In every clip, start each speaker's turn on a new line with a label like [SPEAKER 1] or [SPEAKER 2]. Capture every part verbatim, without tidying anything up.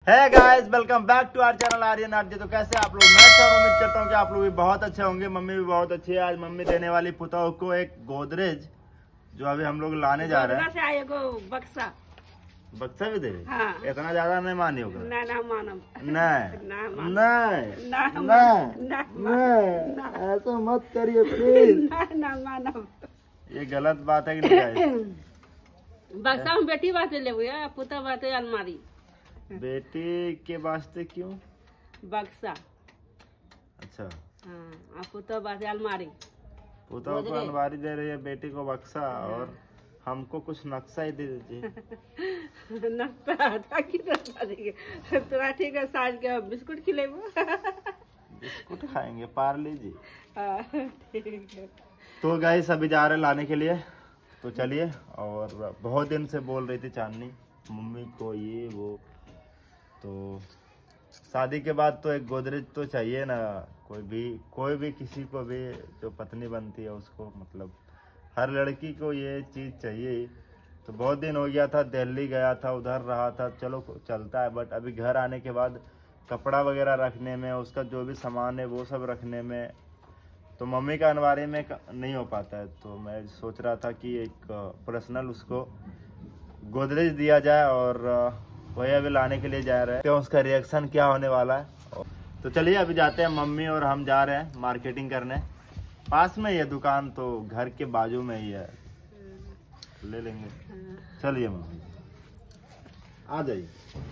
[SPEAKER 1] है guys, welcome back to our channel Aryan RJ. तो कैसे आप लोग? मैं तो उम्मीद करता हूँ कि आप लोग भी बहुत अच्छे होंगे। मम्मी भी बहुत अच्छी है। आज मम्मी देने वाली पुतौह को एक गोदरेज, जो अभी हम लोग लाने जा रहे हैं।
[SPEAKER 2] से आएगो बक्सा
[SPEAKER 1] बक्सा भी दे।
[SPEAKER 2] हाँ।
[SPEAKER 1] इतना ज्यादा नहीं मानी होगा।
[SPEAKER 2] ना ना मानम
[SPEAKER 1] नहीं
[SPEAKER 2] ना
[SPEAKER 1] नहीं, ऐसा मत करिए प्लीज।
[SPEAKER 2] ना ना मानम,
[SPEAKER 1] ये गलत बात है कि नहीं?
[SPEAKER 2] बक्सा हम बेटी वास्ते ले पुता वास्ते अलमारी।
[SPEAKER 1] बेटी के वास्ते क्यों
[SPEAKER 2] बक्सा?
[SPEAKER 1] अच्छा
[SPEAKER 2] हाँ, पुता वास्ते अलमारी।
[SPEAKER 1] पुतौह को अलमारी दे रही है, बेटी को बक्सा, और हमको कुछ नक्शा ही दे दीजिए।
[SPEAKER 2] नक्शा तोरा ठीक है, साज के बिस्कुट खिलेबो।
[SPEAKER 1] बिस्कुट खाएंगे, पार्ले जी।
[SPEAKER 2] ठीक है।
[SPEAKER 1] तो गाइस अभी जा रहे हैं लाने के लिए, तो चलिए। और बहुत दिन से बोल रही थी चांदनी मम्मी को ये वो, तो शादी के बाद तो एक गोदरेज तो चाहिए ना। कोई भी कोई भी किसी को भी जो पत्नी बनती है उसको, मतलब हर लड़की को ये चीज़ चाहिए। तो बहुत दिन हो गया था, दिल्ली गया था, उधर रहा था, चलो चलता है। बट अभी घर आने के बाद कपड़ा वगैरह रखने में, उसका जो भी सामान है वो सब रखने में, तो मम्मी का अनवारी में नहीं हो पाता है। तो मैं सोच रहा था कि एक पर्सनल उसको गोदरेज दिया जाए, और वही अभी लाने के लिए जा रहे हैं। तो उसका रिएक्शन क्या होने वाला है। तो चलिए अभी जाते हैं। मम्मी और हम जा रहे हैं मार्केटिंग करने। पास में ही है दुकान, तो घर के बाजू में ही है, ले लेंगे। चलिए मम्मी आ जाइए।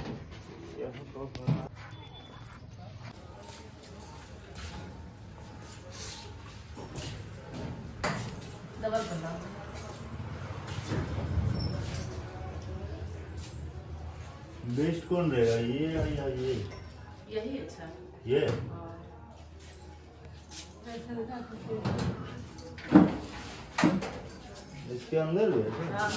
[SPEAKER 1] बेस्ट कौन रहेगा, ये या ये?
[SPEAKER 2] यही अच्छा
[SPEAKER 1] ये इसके अंदर भी है।
[SPEAKER 2] हाँ।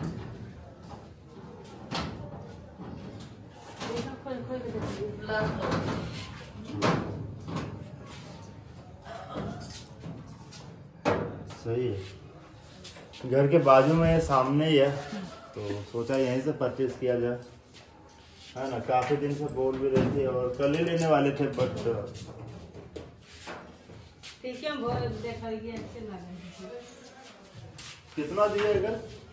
[SPEAKER 1] सही है, घर के बाजू में सामने ही है, तो सोचा यहीं से परचेज किया जाए, है ना। काफी दिन से बोल भी रहे थे और कल ही लेने वाले थे, बट
[SPEAKER 2] ठीक है। देखिए
[SPEAKER 1] कितना दिएगा?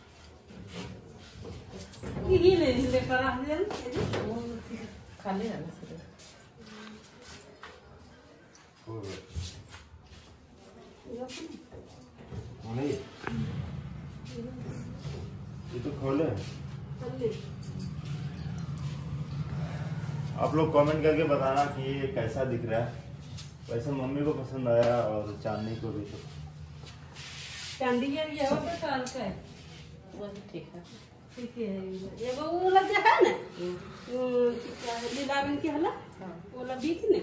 [SPEAKER 2] यही ले ले करा दे खाली है
[SPEAKER 1] नहीं, ये तो खोले। आप लोग कमेंट करके बताना कि ये कैसा दिख रहा है। वैसे मम्मी को पसंद आया और चांदनी को भी। तो
[SPEAKER 2] चांदी ये ये वाला साल का है, वो ठीक है। ठीक है, ये वो लग है ना, वो लीला रंग की है ना, वो वाला बीच नहीं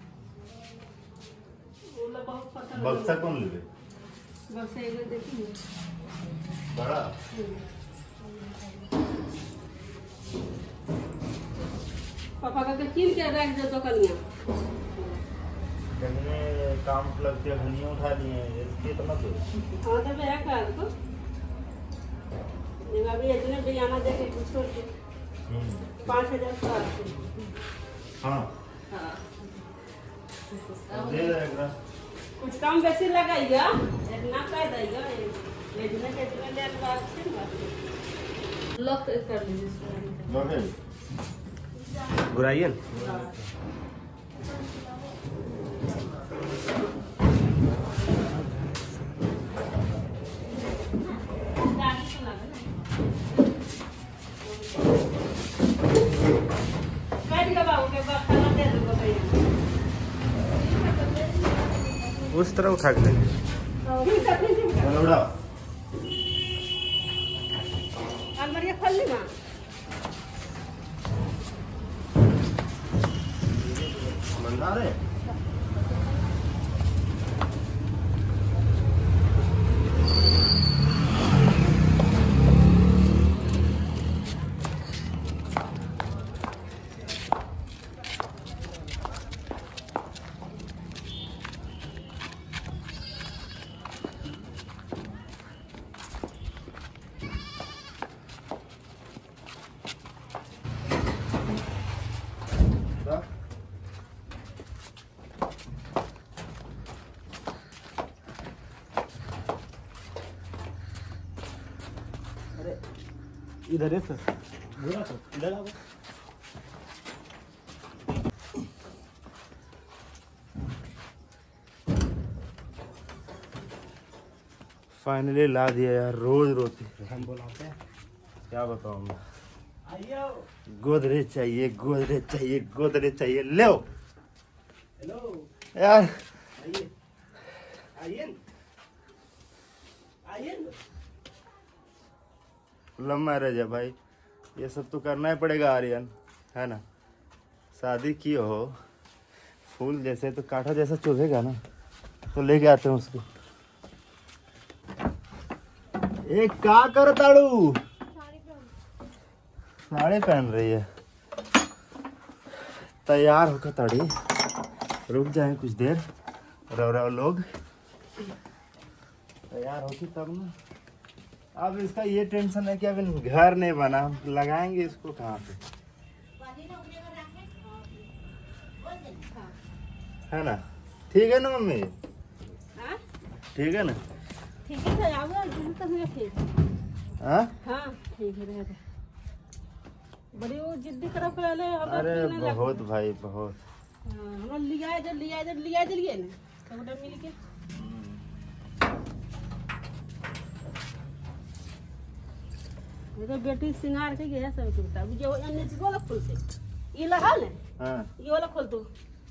[SPEAKER 2] वो वाला बहुत पसंद।
[SPEAKER 1] बक्सा कौन लेवे?
[SPEAKER 2] बक्सा ये देखिए
[SPEAKER 1] बड़ा।
[SPEAKER 2] पापा का किन के रख दे तो कन्या
[SPEAKER 1] कहने काम लगते धनिया उठा लिए इसके तो मत।
[SPEAKER 2] हाँ तो मैं कर को ये अभी इतने बयाना दे के कुछ छोड़ के पाँच हजार का।
[SPEAKER 1] हाँ
[SPEAKER 2] हाँ
[SPEAKER 1] दे देगा, कुछ
[SPEAKER 2] कम बेसी लगाइएगा, इतना कर देगा। ये इतने कितने देर बाद से लॉक कर लीजिए।
[SPEAKER 1] बुराइयन उस तरह उठा के
[SPEAKER 2] अलमारी खोल ली माँ।
[SPEAKER 1] मंगा रहे इधर है सर, बुरा सर, इधर आओ। फाइनली ला दिया यार, रोज रोती हम बुलाते हैं, क्या बताऊँ मैं। गोदरेज चाहिए, गोदरेज चाहिए, गोदरेज चाहिए, ले हेलो यार, आइए आइए आइए। लव मैरिज है भाई, ये सब तो करना ही पड़ेगा आर्यन, है ना। शादी की हो, फूल जैसे तो कांटा जैसा चुभेगा ना, तो लेके आते हैं उसको। एक का कर ताड़ू, साड़ी पहन रही है, तैयार होकर ताड़ी, रुक जाए कुछ देर, रव रव लोग तैयार होगी तब ना। अब इसका ये टेंशन है कि अभी घर नहीं बना, लगाएंगे इसको कहाँ पे, है ना। ठीक है ना मम्मी, ठीक है ना,
[SPEAKER 2] ठीक है
[SPEAKER 1] हाँ
[SPEAKER 2] हाँ ठीक है रहेगा। बड़ी वो जिद्दी तरफ कर ले।
[SPEAKER 1] अरे बहुत भाई बहुत।
[SPEAKER 2] हाँ हम लिया इधर लिया इधर लिया इधर लिए ना सब उधर मिल के। ये तो बेटी सिंगार के गया सब कुछ। अब जो अन्य चीज वाला खोल से ये लगा ले।
[SPEAKER 1] हाँ
[SPEAKER 2] ये वाला खोल तू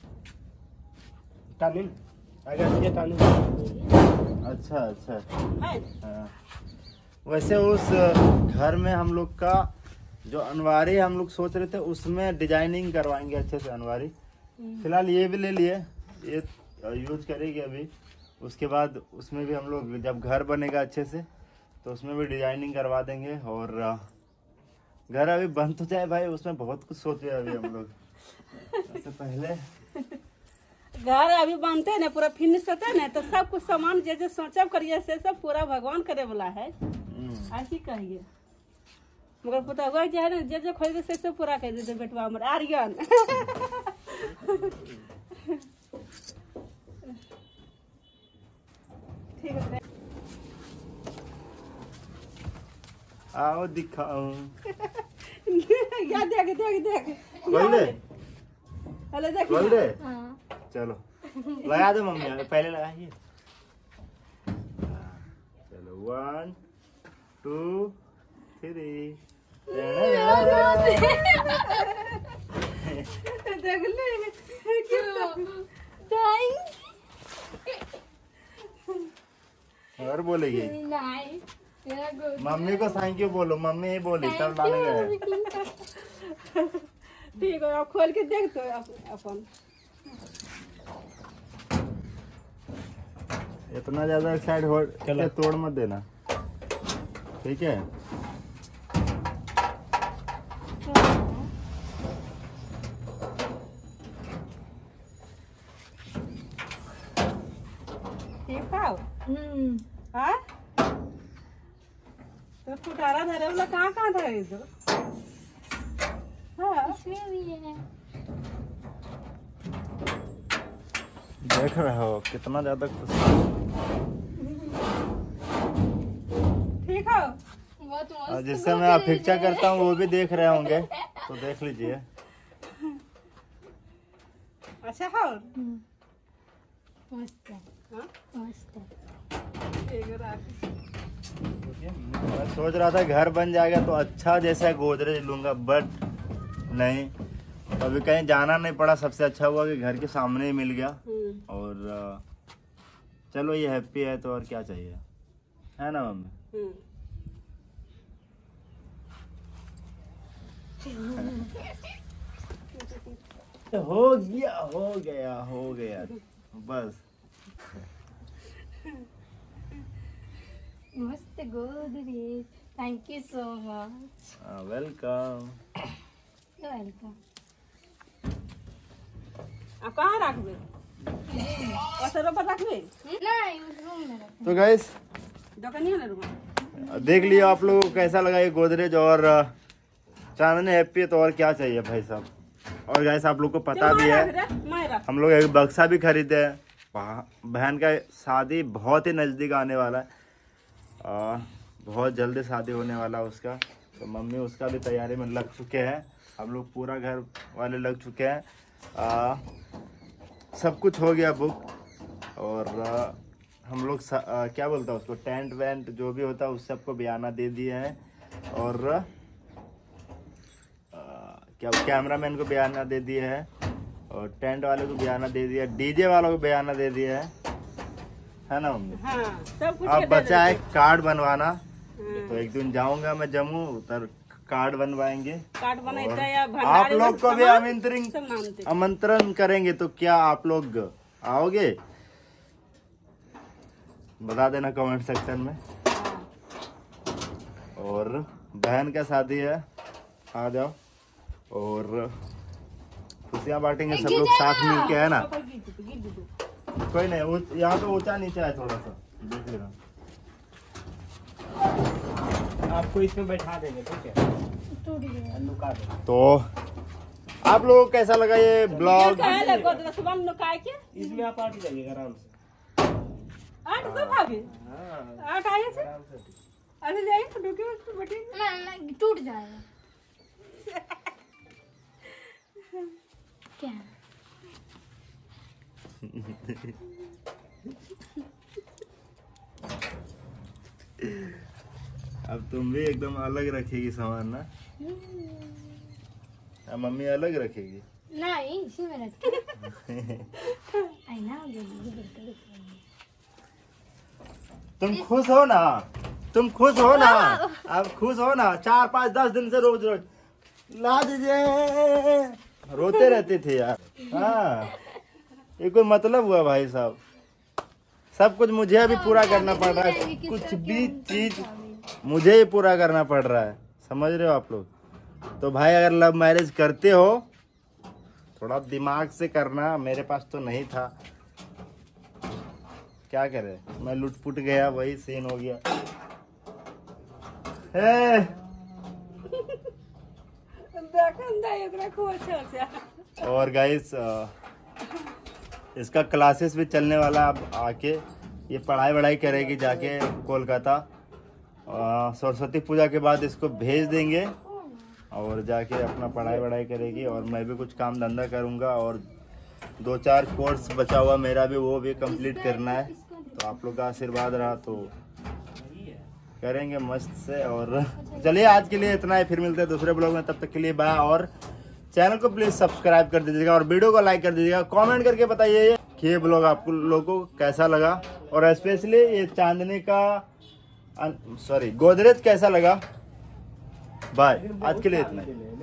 [SPEAKER 1] तालिल अगर ये तालिल। अच्छा अच्छा
[SPEAKER 2] है।
[SPEAKER 1] हाँ। वैसे उस घर में हम लोग का जो अनवारी हम लोग सोच रहे थे उसमें डिजाइनिंग करवाएंगे अच्छे से अनवारी। फिलहाल ये भी ले लिए, ये यूज करेंगे अभी। उसके बाद उसमें भी हम लोग जब घर बनेगा अच्छे से तो उसमें भी डिजाइनिंग करवा देंगे। और घर अभी बन तो जाए भाई, उसमें बहुत कुछ सोचे अभी हम लोग। उससे पहले
[SPEAKER 2] घर अभी बनते हैं ना, पूरा फिनिश होता है ना, तो सब कुछ सामान जो जो सोचा करिए से सब पूरा भगवान करे वाला है, ऐसी कहिए। मगर पता हुआ जो है ना, जो जो खोजे से सब पूरा कर देते बेटवा हमारे आर्यन। ठीक है
[SPEAKER 1] आओ दिखाओ।
[SPEAKER 2] या देख देख देख
[SPEAKER 1] खोल दे,
[SPEAKER 2] हेलो देख
[SPEAKER 1] खोल दे। चलो लगा दो मम्मी, पहले लगाइए। चलो वन टू थ्री।
[SPEAKER 2] देख ले
[SPEAKER 1] और बोलेगी मम्मी को थैंक यू बोलो, मम्मी ही बोली तब लाने गए।
[SPEAKER 2] ठीक है अब खोल के देख तो अपन।
[SPEAKER 1] इतना ज्यादा एक्साइट हो के तोड़ मत देना, ठीक है। ठीक है हाँ तो फुटारा धरे वाला कहाँ कहाँ था इधर। हाँ
[SPEAKER 3] इसमें भी है।
[SPEAKER 1] देख रहे हो कितना ज्यादा खुश।
[SPEAKER 2] ठीक है
[SPEAKER 3] बहुत
[SPEAKER 1] और
[SPEAKER 3] मस्त।
[SPEAKER 1] जिससे मैं अपेक्षा करता हूँ वो भी देख रहे होंगे, तो देख लीजिए।
[SPEAKER 2] अच्छा हाँ
[SPEAKER 3] मस्त है,
[SPEAKER 2] हाँ
[SPEAKER 3] मस्त है।
[SPEAKER 2] ठीक है राखी।
[SPEAKER 1] मैं सोच रहा था घर बन जाएगा तो अच्छा जैसा गोदरेज लूंगा, बट नहीं, अभी कहीं जाना नहीं पड़ा। सबसे अच्छा हुआ कि घर के सामने ही मिल गया। और अ, चलो ये हैप्पी है तो और क्या चाहिए, है ना मम्मी। हो गया हो गया हो गया बस।
[SPEAKER 3] मस्त Godrej, thank you so much.
[SPEAKER 1] Welcome.
[SPEAKER 3] Welcome.
[SPEAKER 2] अब कहाँ रखबे? असर पर रखबे?
[SPEAKER 3] नहीं उस रूम में रखो।
[SPEAKER 1] तो गाइस
[SPEAKER 2] दुकान है ना रूम।
[SPEAKER 1] देख लिया आप लोगों को कैसा लगा ये गोदरेज। और अ, चांदनी हैप्पी है तो और क्या चाहिए भाई साहब। और गाइस आप लोग को पता भी है हम लोग एक बक्सा भी खरीदे हैं। बहन का शादी बहुत ही नज़दीक आने वाला है, आ, बहुत जल्दी शादी होने वाला है उसका। तो मम्मी उसका भी तैयारी में लग चुके हैं। हम लोग पूरा घर वाले लग चुके हैं। आ, सब कुछ हो गया बुक। और आ, हम लोग क्या बोलता है उसको, टेंट वेंट जो भी होता है उस सबको बयाना दे दिए हैं। और आ, क्या कैमरा मैन को बयाना दे दिए हैं, और टेंट वाले को बयाना दे दिया, डीजे वालों को बयाना दे दिया है, है ना मम्मी?
[SPEAKER 2] हाँ, सब कुछ
[SPEAKER 1] अब
[SPEAKER 2] के दे
[SPEAKER 1] बचा है
[SPEAKER 2] देते।
[SPEAKER 1] कार्ड बनवाना।
[SPEAKER 2] हाँ।
[SPEAKER 1] तो एक दिन जाऊंगा मैं जम्मू, उधर कार्ड बनवाएंगे।
[SPEAKER 2] कार्ड बनाते
[SPEAKER 1] और
[SPEAKER 2] हैं या
[SPEAKER 1] आप
[SPEAKER 2] भंडारे
[SPEAKER 1] लोग
[SPEAKER 2] में
[SPEAKER 1] को भी
[SPEAKER 2] सामान
[SPEAKER 1] आमंत्रण
[SPEAKER 2] सब मानते हैं।
[SPEAKER 1] आमंत्रण करेंगे। तो क्या आप लोग आओगे? बता देना कमेंट सेक्शन में।
[SPEAKER 2] हाँ।
[SPEAKER 1] और बहन का शादी है, आ जाओ और खुशियाँ बांटेंगे सब लोग साथ मिल के, है ना?
[SPEAKER 2] पापा गिर दो, गिर दो।
[SPEAKER 1] कोई नहीं, ऊंच- यहाँ पे ऊंचा नीचे है थोड़ा सा, देख लेना।
[SPEAKER 4] आपको इसमें बैठा देंगे, ठीक है?
[SPEAKER 3] टूट गया।
[SPEAKER 4] लुका देंगे।
[SPEAKER 1] तो आप लोगों को कैसा लगा ये ब्लॉग?
[SPEAKER 2] क्या है गोदरा सुबह नुकाए के
[SPEAKER 4] इसमें आप आट जाइएगा आराम से।
[SPEAKER 2] आठ तो भागे
[SPEAKER 4] हाँ,
[SPEAKER 2] आठ आए से
[SPEAKER 4] आराम से।
[SPEAKER 2] अरे जाइए तो डूके उसको बैठे
[SPEAKER 3] ना ना टूट जाएगा। क्या?
[SPEAKER 1] अब तुम भी एकदम अलग रखेगी सामान ना? अब मम्मी अलग रखेगी।
[SPEAKER 3] नहीं, इसी में रखते। आई ना
[SPEAKER 1] तुम खुश हो ना? तुम खुश हो ना? अब खुश हो ना? चार पाँच दस दिन से रोज रोज ला दीजिए रोते रहते थे यार। हाँ, ये कोई मतलब हुआ भाई साहब? सब कुछ मुझे अभी पूरा करना पड़ रहा है, कुछ भी चीज मुझे ही पूरा करना पड़ रहा है, समझ रहे हो आप लोग? तो भाई अगर लव मैरिज करते हो थोड़ा दिमाग से करना, मेरे पास तो नहीं था, क्या करे, मैं लुटपुट गया, वही सीन हो गया। हे और गाइस इसका क्लासेस भी चलने वाला, अब आके ये पढ़ाई वढ़ाई करेगी जाके कोलकाता। अ, सरस्वती पूजा के बाद इसको भेज देंगे और जाके अपना पढ़ाई वढ़ाई करेगी। और मैं भी कुछ काम धंधा करूँगा और दो चार कोर्स बचा हुआ मेरा भी, वो भी कंप्लीट करना है। तो आप लोग का आशीर्वाद रहा तो करेंगे मस्त से। और चलिए आज के लिए इतना ही, फिर मिलते हैं दूसरे ब्लॉग में, तब तक के लिए बाय। और चैनल को प्लीज सब्सक्राइब कर दीजिएगा और वीडियो को लाइक कर दीजिएगा। कमेंट करके बताइए कि ये ब्लॉग आपको लोगों को कैसा लगा, और स्पेशली ये चांदनी का सॉरी गोदरेज कैसा लगा। बाय, आज के लिए इतना ही।